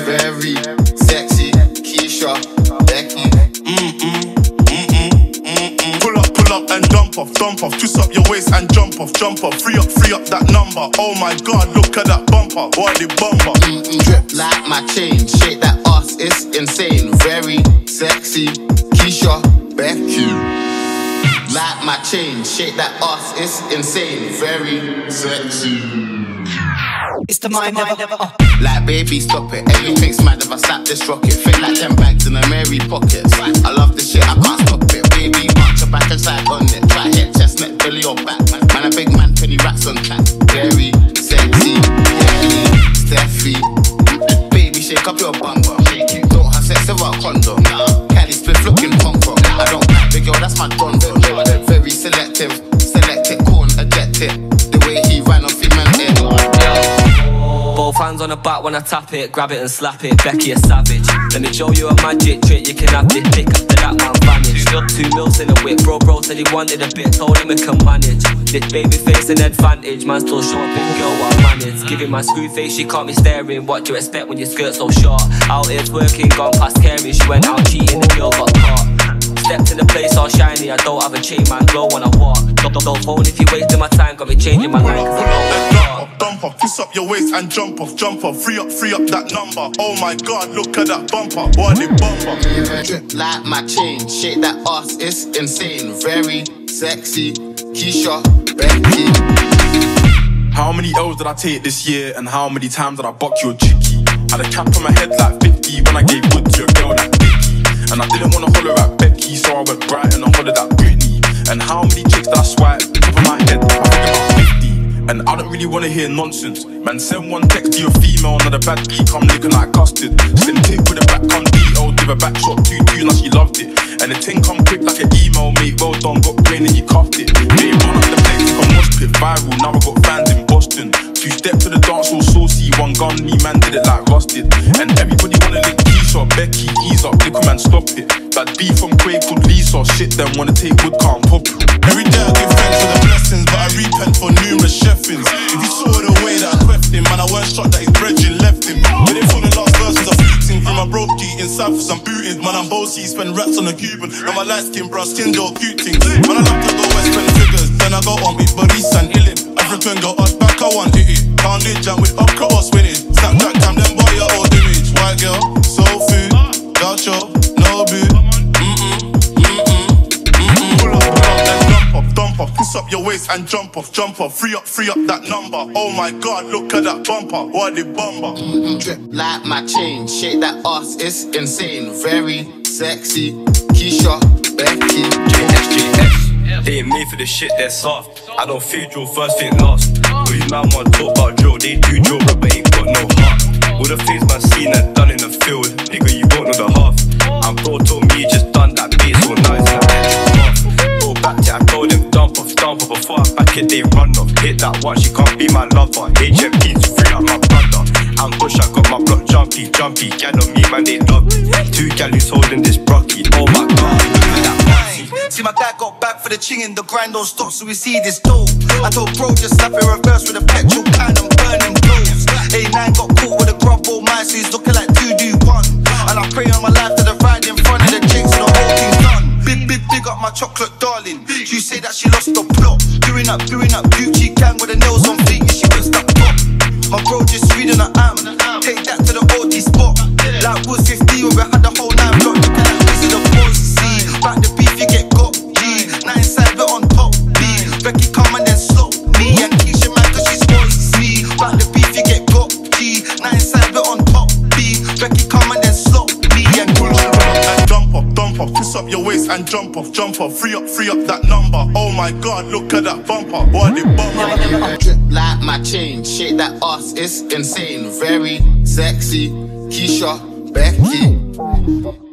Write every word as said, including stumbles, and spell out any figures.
very sexy. Keisha, Becky. Mm-mm, mm-mm, mm-mm. Pull up, pull up and dump off, dump off. Twist up your waist and jump off, jump off. Free up, free up that number. Oh my God, look at that bumper. What the bumper? Mm-mm. Drip like my chain, shake that ass, it's insane. Very sexy. Keisha, Becky. Like my chain, shake that ass, it's insane. Very sexy. It's the mind never, never uh. Like baby, stop it. Everything's mad if I slap this rocket. Fit like ten bags in a Mary pockets. I love this shit, I can't stop it. Baby, march your back and side on it. Try hit chestnut, belly or back. Man, man a big man, penny rats on track. Very sexy, very Steffi. Baby, shake up your bumper. Don't have sex without condom. Cali split looking punk rock. I don't like big girl, that's my don. Very selective, select it, corn, eject it. The way he ran off, he meant it. Both hands on the back when I tap it, grab it and slap it. Becky a savage. Let me show you a magic trick. You can have this pick after that man vanish. Two mils in a whip, bro. Bro said he wanted a bit, told him he can manage. This baby face an advantage, man still showing big girl what I manage. Give him my screw face, she caught me staring. What do you expect when your skirt so short? Out here twerking, gone past caring. She went out cheating, the girl got caught. Stepped in the place all shiny, I don't have a chain, man, glow when I walk. Don't, don't phone if you wasting my time, got me changing my mind cause I know Dump, dump off, twist up your waist and jump off, jump off. Free up, free up that number. Oh my God, look at that bumper. What the bumper? Drip like my chain, shake that ass, it's insane. Very sexy, Keisha, Becky. How many L's did I take this year, and how many times did I buck your chickie? Had a cap on my head like fifty when I gave wood to a girl like Vicky. And I didn't wanna holler at Becky, so I went bright and I hollered at Britney. And how many chicks did I swipe? Top of my head, I think about fifty. And I don't really wanna hear nonsense. Man, send one text to your female, another bad beat, come licking like custard. Slim tip with a back, come detailed, give a back shot, two two, now she loved it. And the ting come quick like an email, mate, well done, got brain and you cuffed it. Mate, run up the place, took a mosh pit, viral, now I got fans in Boston. Two step to the dance all saucy, one gun, me man did it like rusted. And everybody wanna lick Keisha, Becky, ease up, little man stop it. That beef from Quay called Lisa, shit them wanna take wood, can't pop it. Every day I give thanks for the blessings, but I repent for numerous chefings. If you saw the way that I queffed him, man, I weren't shocked that his brethren left him. But they thought the last verses are fluting from my broke G inside for some booting. Man, I'm bossy, spend rats on a Cuban. Now my light skin, bro, skin door, cute things. Man, I love to go and spend figures. Then I go on with Boris and Illim. African girl, us back, I want it. Can't do jam with up cross winning. Snapchat cam, them boy your old image. White girl, soul food, gaucho, no boo. Dump off, twist up your waist and jump off, jump off. Free up, free up that number. Oh my God, look at that bumper. What the bumper? Mm-mm. Drip like my chain, shake that ass, it's insane. Very sexy, Keisha, Becky. J S J S, they ain't made for the shit, they're soft. I don't feel drill, first thing lost. All these man want talk about drill, they do drill, but ain't got no heart. All the things man seen and done in the field, nigga, you won't know the half. And bro told me he just done that beat, so now it's like bro, back to I told him dump off, dump off. Before I back it, they run off. Hit that one, she can't be my lover. H M P to free up my brother. I'm push, I got my block jumpy, jumpy. Gal on me, man, they love me. Two gal who's holding this brocky. Oh my God, look at that bossy. See my guy got back for the ching in the grind don't stop, so we see this dope. I told bro just slap it reverse with a petrol can and burning clothes. A nine got caught with a grub all my so he's looking like two do one. And I pray on my life to the ride in front of the jinx and the whole thing done. Big, big, big up my chocolate darling. She say that she lost the plot. Doing up, doing up Gucci gang with the nails on feet and she whips that pop. My bro just reading her am. Take that to the O G spot. Like was fifty when we had the whole nine block. Looking at Wizard of Oz. See, back the beef you get got. G, nine side but on top. B, Becky come and then slow me and Keisha man cause she's spicy. Back the beef you get got. G, nine side but on top. B, Becky come and then slow me and Keisha. And jump off, dump off, twist up your waist and jump off, jump off. Free up, free up that number. Oh my God, look at that bumper. What the bumper? Drip like my chain, shake that ass, it's insane. Very sexy, Keisha, Becky.